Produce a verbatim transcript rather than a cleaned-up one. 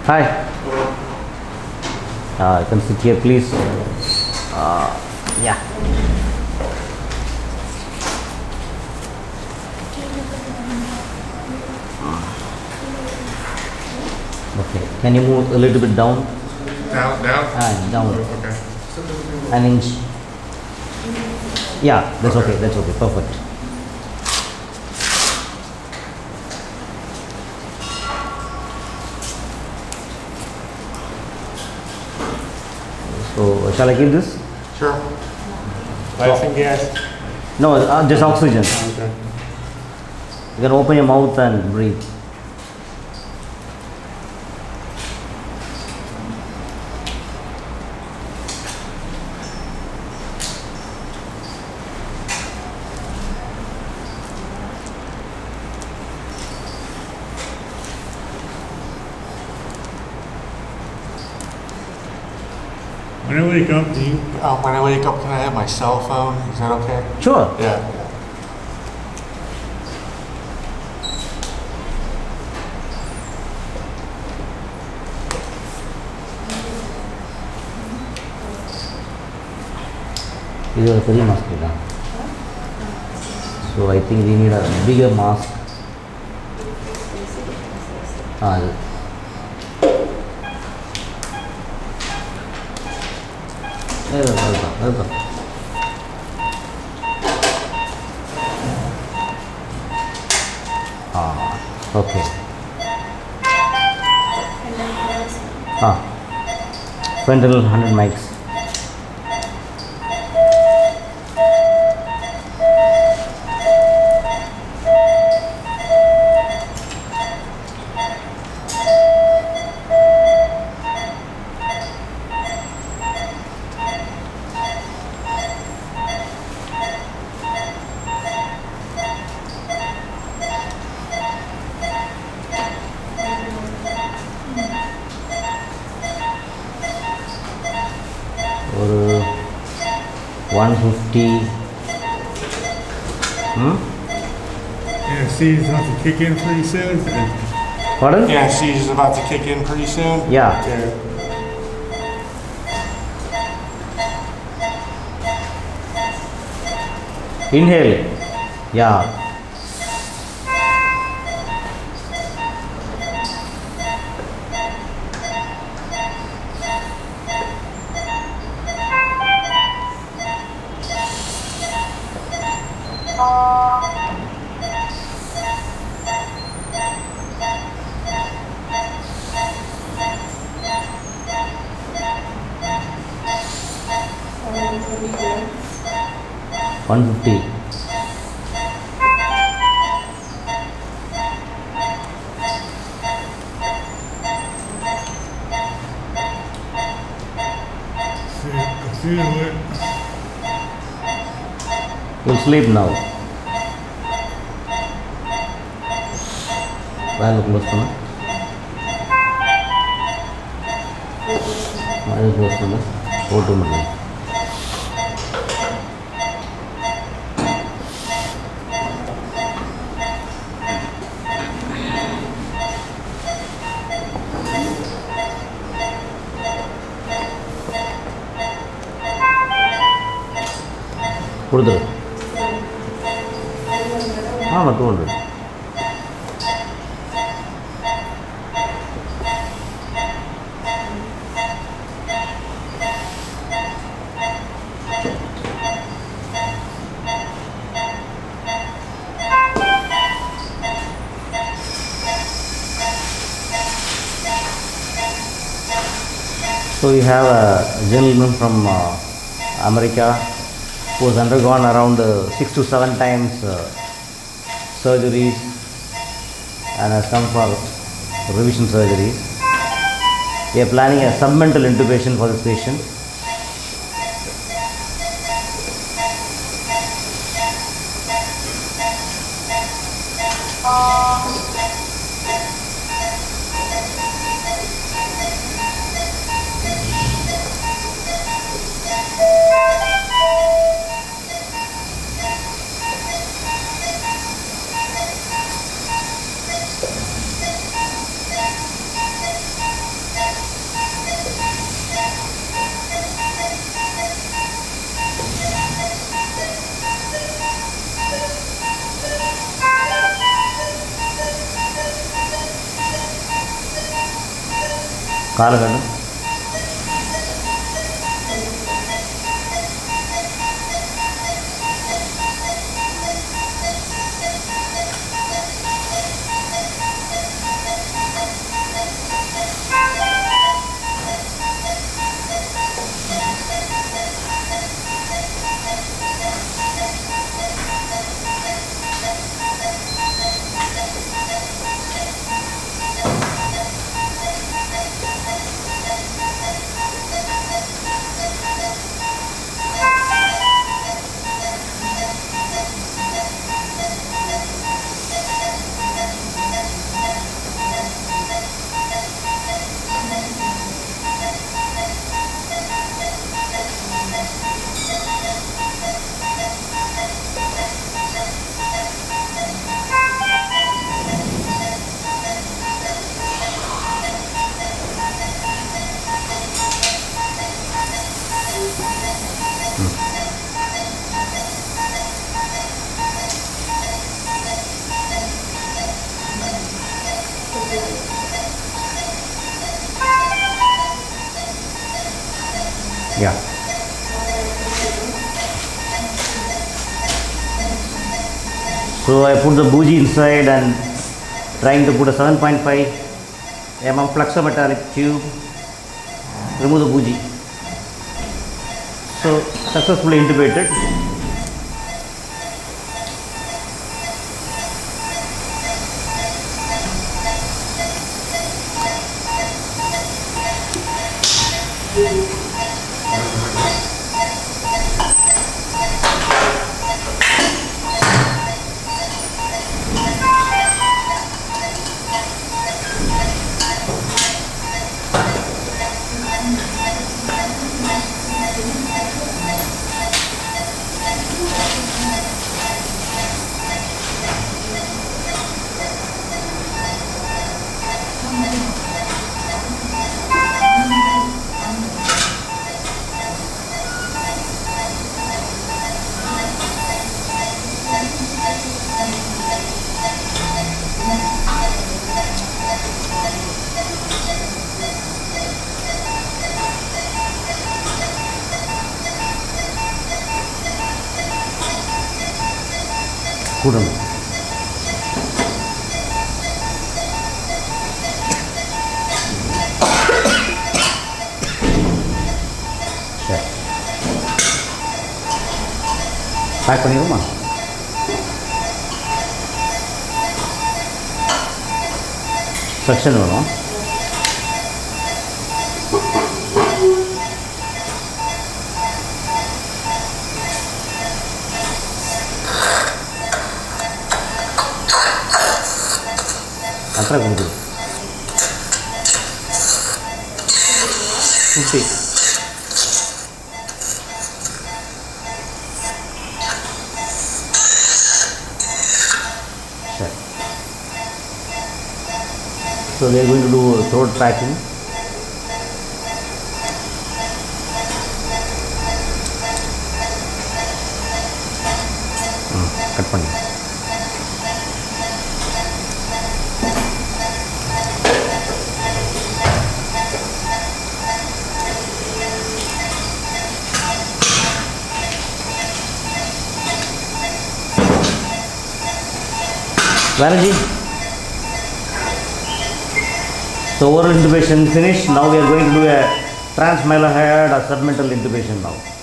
Hi. Uh, you can sit here, please. Uh, yeah. Okay. Can you move a little bit down? Down, down? Ah, down. Okay. An inch. Yeah, that's okay. okay. That's okay. Perfect. So, shall I give this? Sure. Laughing gas? No, uh, just oxygen. Okay. You can open your mouth and breathe. When I wake up, do you, um, when I wake up, can I have my cell phone? Is that okay? Sure. Yeah. This is a very mask. So I think we need a bigger mask. Ah, there we go, there we go, there we go. Ah, okay. Ah, fentanyl one hundred mics. Or one fifty. Hmm? Anesthesia is about to kick in pretty soon. Pardon? Anesthesia is about to kick in pretty soon. Yeah. Yeah. Inhale. Yeah. one fifty. You'll sleep now. Well, close to me. Well, close to me. Go to me. Put it. Ah, two hundred. So we have a gentleman from uh, America who has undergone around uh, six to seven times uh, surgeries and has come for revision surgeries. We are planning a submental intubation for this patient. காலை கண்டு Yeah. So I put the bougie inside and trying to put a seven point five millimeter flexometallic tube. Remove the bougie. So successfully intubated. Kurang. Sure. Pack பண்ணிடுமா? Section வரும். அப்புறம் கொடுத்து fifty சரி. So we are going to do throat packing. Cut பண்ணி Vanaji. So oral intubation finished. Now we are going to do a transmalar head or submental intubation now.